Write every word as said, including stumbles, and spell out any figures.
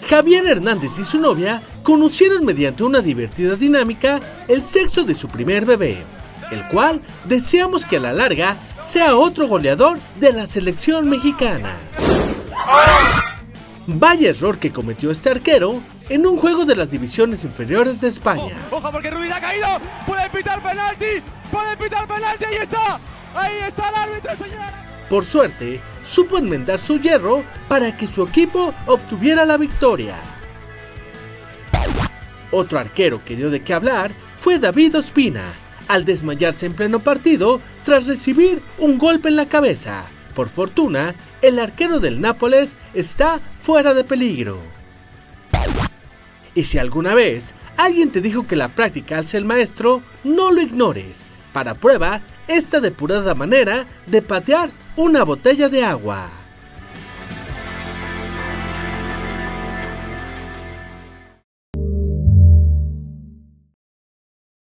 Javier Hernández y su novia conocieron mediante una divertida dinámica el sexo de su primer bebé, el cual deseamos que a la larga sea otro goleador de la selección mexicana. Vaya error que cometió este arquero en un juego de las divisiones inferiores de España. Oh, ojo porque Ruiz ha caído, puede pitar penalti, puede pitar penalti, ahí está, ahí está el árbitro, señora. Por suerte, supo enmendar su yerro para que su equipo obtuviera la victoria. Otro arquero que dio de qué hablar fue David Ospina, al desmayarse en pleno partido tras recibir un golpe en la cabeza. Por fortuna, el arquero del Nápoles está fuera de peligro. Y si alguna vez alguien te dijo que la práctica hace el maestro, no lo ignores. Para prueba esta depurada manera de patear una botella de agua.